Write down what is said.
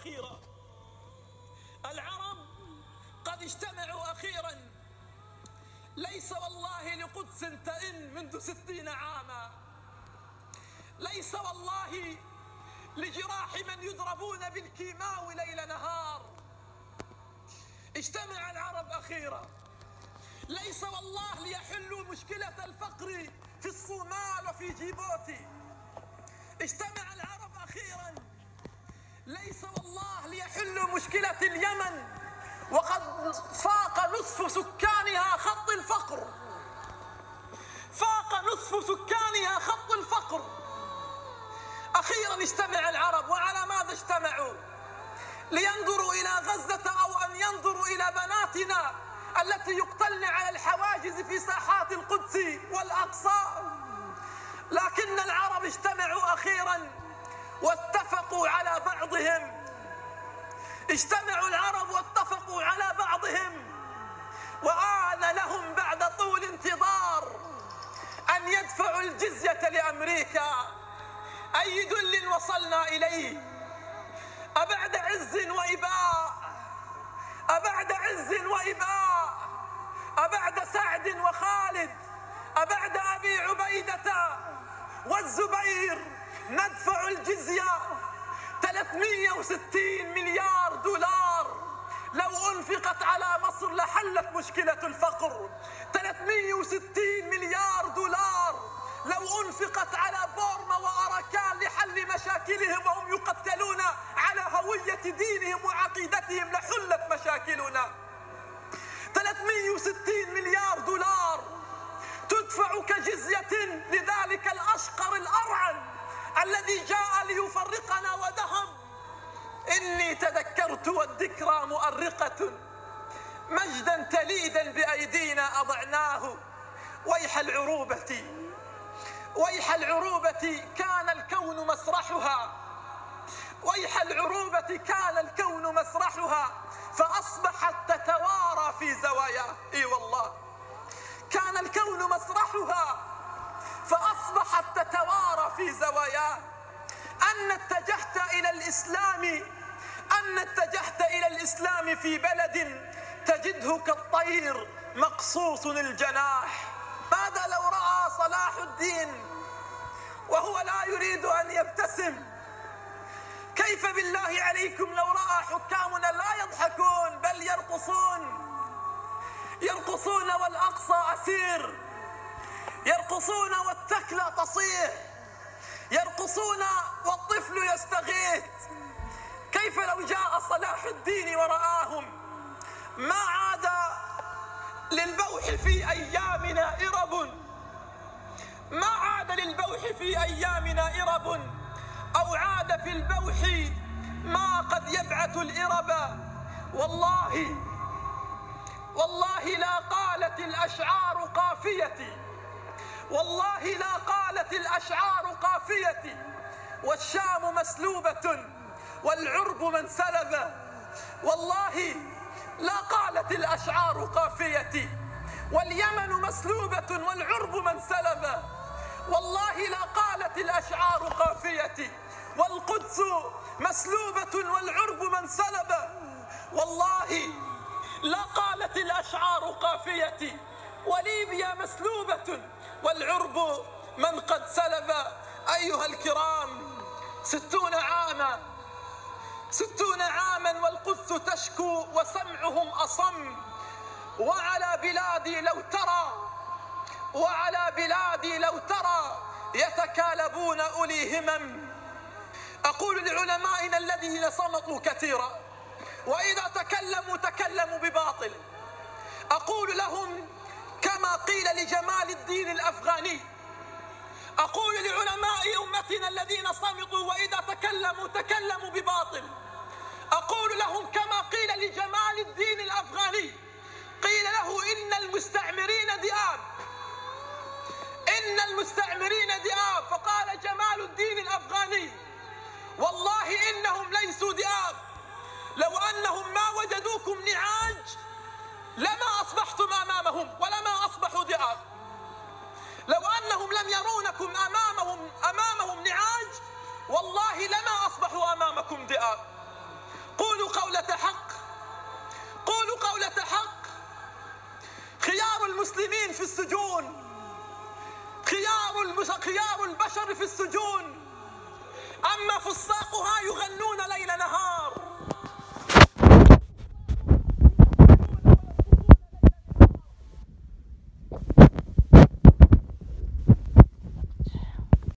أخيرا. العرب قد اجتمعوا أخيرا، ليس والله لقدس تئن منذ 60 عاما، ليس والله لجراح من يضربون بالكيماوي ليل نهار. اجتمع العرب أخيرا، ليس والله ليحلوا مشكلة الفقر في الصومال وفي جيبوتي. اجتمع العرب أخيرا، ليس والله ليحلوا مشكلة اليمن وقد فاق نصف سكانها خط الفقر، فاق نصف سكانها خط الفقر. أخيرا اجتمع العرب، وعلى ماذا اجتمعوا؟ لينظروا إلى غزة أو أن ينظروا إلى بناتنا التي يقتلن على الحواجز في ساحات القدس والأقصى. لكن العرب اجتمعوا أخيرا واتفقوا على بعضهم، اجتمعوا العرب واتفقوا على بعضهم، وآن لهم بعد طول انتظار أن يدفعوا الجزية لأمريكا. أي دل وصلنا إليه؟ أبعد عز وإباء، أبعد عز وإباء، أبعد سعد وخالد، أبعد أبي عبيدة والزبير ندفع الجزية 360 مليار دولار. لو أنفقت على مصر لحلت مشكلة الفقر. 360 مليار دولار لو أنفقت على بورما وأراكان لحل مشاكلهم وهم يقتلون على هوية دينهم وعقيدتهم لحلت مشاكلنا. 360 مليار دولار تدفع كجزية لذلك الأشقر الأرعن الذي جاء ليفرقنا ودهم. إني تذكرت والذكرى مؤرقة، مجدا تليدا بأيدينا أضعناه. ويح العروبة، ويح العروبة كان الكون مسرحها، ويح العروبة كان الكون مسرحها فأصبحت تتوارى في زواياه. إي والله كان الكون مسرحها فأصبحت تتوارى في زواياه. أن اتجهت إلى الإسلام، أن اتجهت إلى الإسلام في بلد تجده كالطير مقصوص الجناح. ماذا لو رأى صلاح الدين وهو لا يريد أن يبتسم؟ كيف بالله عليكم لو رأى حكامنا لا يضحكون بل يرقصون؟ يرقصون والأقصى أسير، يرقصون والتكلى تصيح، يرقصون والطفل يستغيث. كيف لو جاء صلاح الدين ورآهم؟ ما عاد للبوح في أيامنا إرب، ما عاد للبوح في أيامنا إرب، أو عاد في البوح ما قد يبعث الإرب. والله والله لا قالت الأشعار قافيتي، والله لا قالت الأشعار قافيتي، والشام مسلوبة والعرب من سلب. والله لا قالت الأشعار قافيتي، واليمن مسلوبة والعرب من سلب. والله لا قالت الأشعار قافيتي، والقدس مسلوبة والعرب من سلب. والله لا قالت الأشعار قافيتي، وليبيا مسلوبة والعرب من قد سلب. أيها الكرام، 60 عاما، 60 عاما والقدس تشكو وسمعهم أصم. وعلى بلادي لو ترى، وعلى بلادي لو ترى يتكالبون أولي همم. أقول لعلمائنا الذين صمتوا كثيرا وإذا تكلموا بباطل، أقول لهم كما قيل لجمال الدين الأفغاني، أقول لعلماء أمتنا الذين صمتوا وإذا تكلموا بباطل، أقول لهم كما قيل لجمال الدين الأفغاني، قيل له إن المستعمرين ذئاب، إن المستعمرين ذئاب، فقال جمال الدين الأفغاني والله إنهم ليسوا ذئاب، لو أنهم ما وجدوكم نعاج لما أصبحتم أمامهم ولما أصبحوا ذئاب. لو أنهم لم يرونكم أمامهم نعاج والله لما أصبحوا أمامكم ذئاب. قولوا قولة حق، قولوا قولة حق. خيار المسلمين في السجون، خيار البشر في السجون، أما فساقها يغنون ليل نهار.